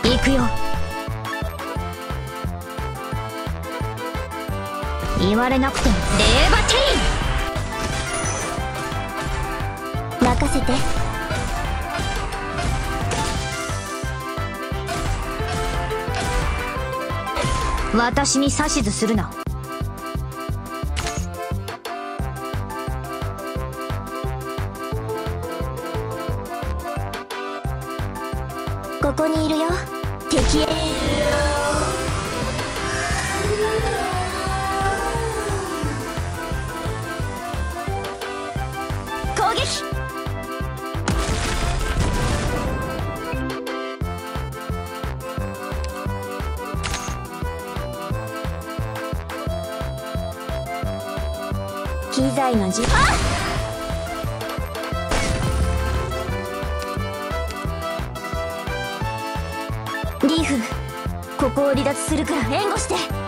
行くよ。言われなくてもレーバティーン任せて。私に指図するな。ここにいるよ敵へ。攻撃。機材のじリーフ、ここを離脱するから援護して。